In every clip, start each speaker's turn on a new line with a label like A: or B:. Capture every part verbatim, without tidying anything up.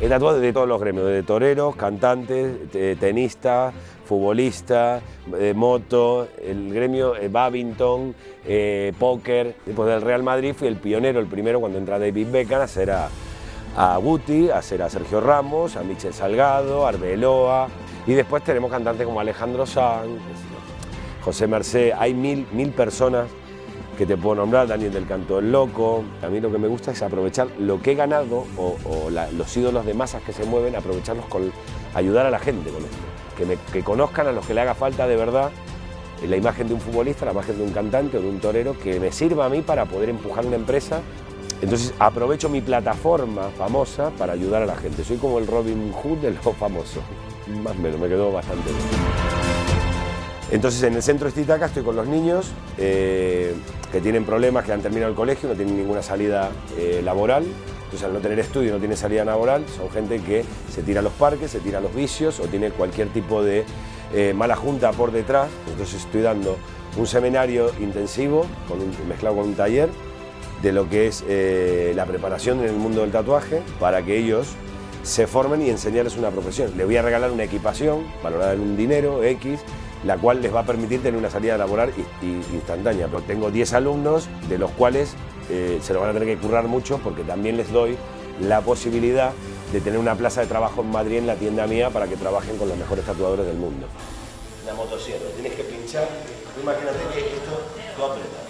A: He tatuado de todos los gremios, de toreros, cantantes, tenistas, futbolistas, de moto, el gremio eh, badminton, eh, póker. Después del Real Madrid fui el pionero, el primero cuando entra David Beckham a hacer a, a Guti, a hacer a Sergio Ramos, a Michel Salgado, a Arbeloa. Y después tenemos cantantes como Alejandro Sanz, José Mercé. Hay mil, mil personas que te puedo nombrar, Daniel del Canto del Loco. A mí lo que me gusta es aprovechar lo que he ganado o, o la, los ídolos de masas que se mueven, aprovecharlos con ayudar a la gente con esto. Que, me, que conozcan a los que le haga falta de verdad la imagen de un futbolista, la imagen de un cantante o de un torero, que me sirva a mí para poder empujar una empresa. Entonces aprovecho mi plataforma famosa para ayudar a la gente. Soy como el Robin Hood de los famosos. Más o menos, me quedó bastante bien. Entonces en el centro de Titicaca estoy con los niños eh, que tienen problemas, que han terminado el colegio, no tienen ninguna salida eh, laboral. Entonces al no tener estudio, no tiene salida laboral, son gente que se tira a los parques, se tira a los vicios o tiene cualquier tipo de eh, mala junta por detrás. Entonces estoy dando un seminario intensivo con un, mezclado con un taller de lo que es eh, la preparación en el mundo del tatuaje para que ellos se formen y enseñarles una profesión. Les voy a regalar una equipación valorada en un dinero X, la cual les va a permitir tener una salida laboral instantánea. Pero tengo diez alumnos, de los cuales eh, se lo van a tener que currar mucho porque también les doy la posibilidad de tener una plaza de trabajo en Madrid en la tienda mía para que trabajen con los mejores tatuadores del mundo. La motosierra, tienes que pinchar, imagínate que esto tú apretas.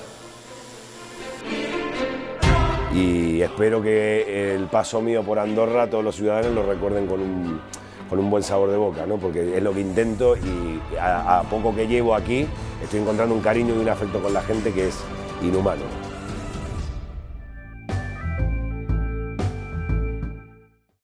A: Y espero que el paso mío por Andorra todos los ciudadanos lo recuerden con un, con un buen sabor de boca, ¿no? Porque es lo que intento y a, a poco que llevo aquí estoy encontrando un cariño y un afecto con la gente que es inhumano.